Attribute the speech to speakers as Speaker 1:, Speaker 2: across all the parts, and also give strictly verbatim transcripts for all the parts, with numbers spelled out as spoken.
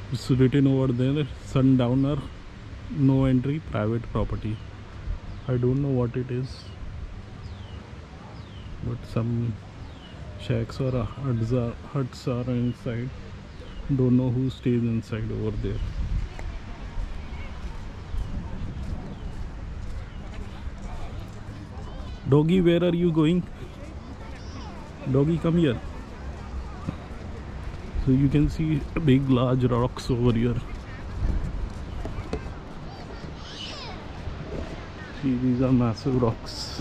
Speaker 1: It's written over there, Sundowner, no entry, private property. I don't know what it is, but some shacks or huts are, huts are inside. Don't know who stays inside over there. Doggy, where are you going? Doggy, come here. So you can see big large rocks over here. See, these are massive rocks.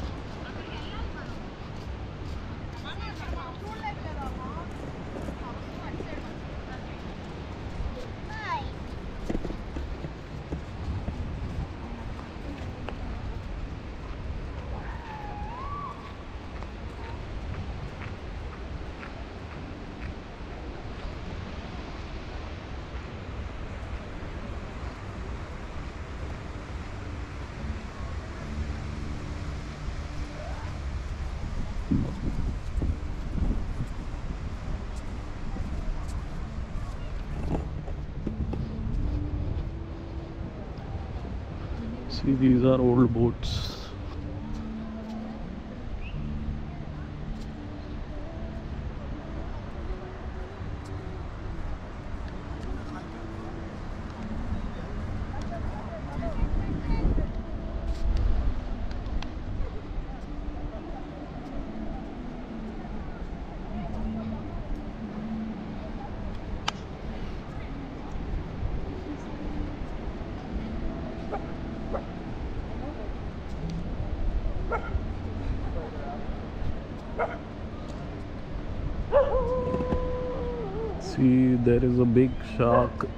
Speaker 1: See, these are old boats. See, there is a big shark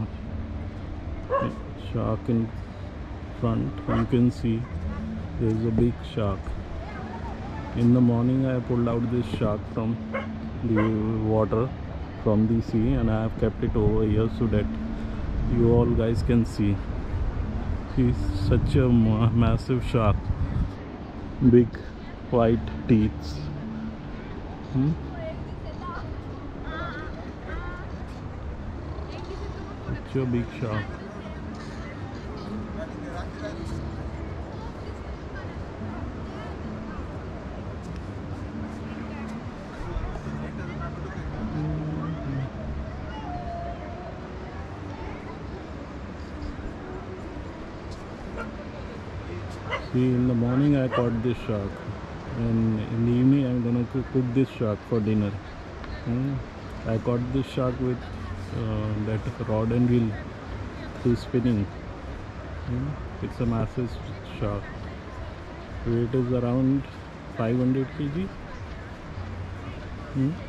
Speaker 1: shark in front. You can see there is a big shark. In the morning I pulled out this shark from the water, from the sea, and I have kept it over here so that you all guys can see. See, such a ma massive shark, big white teeth. Hmm? Such a big shark. See, in the morning I caught this shark, and in the evening I'm gonna cook this shark for dinner. Hmm? I caught this shark with uh, that rod and reel to spinning. Hmm? It's a massive shark. Weight is around five hundred kilograms. Hmm?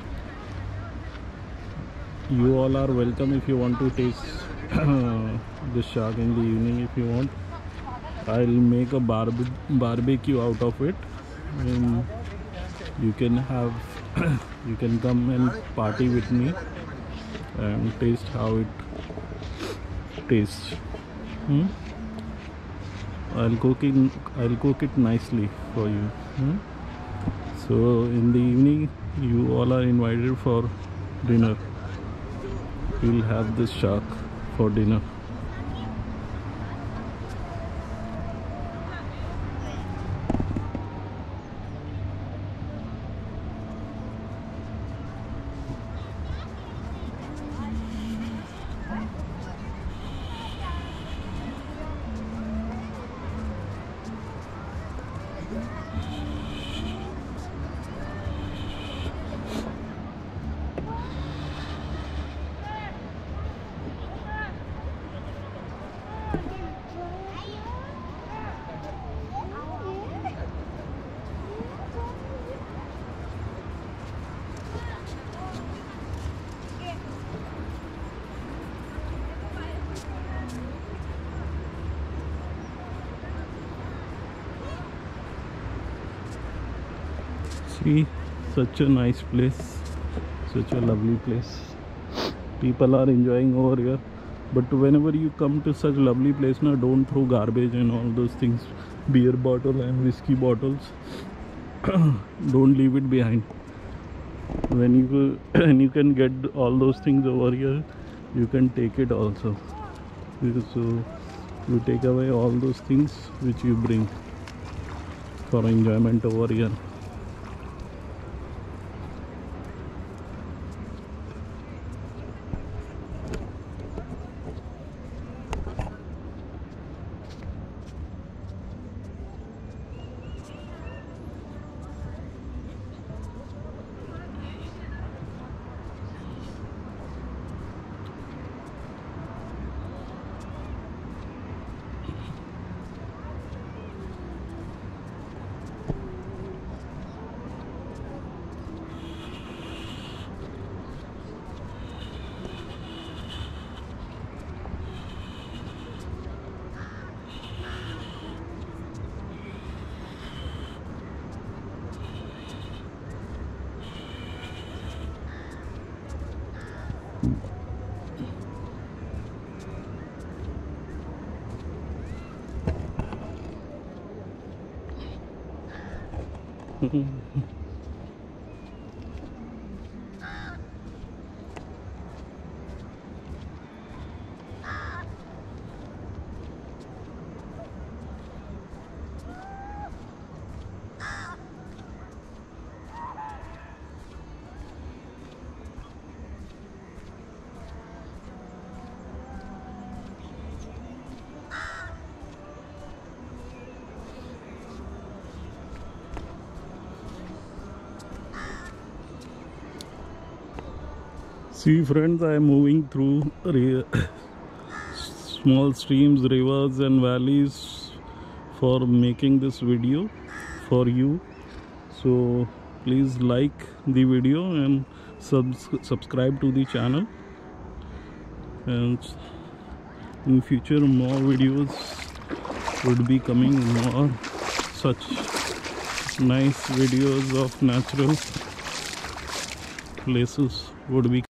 Speaker 1: You all are welcome if you want to taste the shark in the evening. If you want, I'll make a barbe barbecue out of it, and you can have you can come and party with me and taste how it tastes. Hmm? I'll cook it I'll cook it nicely for you. Hmm? So in the evening you all are invited for dinner. We'll have this shark for dinner. See, such a nice place, such a lovely place. People are enjoying over here, but whenever you come to such lovely place, now don't throw garbage and all those things, beer bottle and whiskey bottles. Don't leave it behind. When you and you can get all those things over here, you can take it also. So you take away all those things which you bring for enjoyment over here. See friends, I am moving through small streams, rivers and valleys for making this video for you. So please like the video and subs subscribe to the channel, and in future more videos would be coming, more such nice videos of natural places would be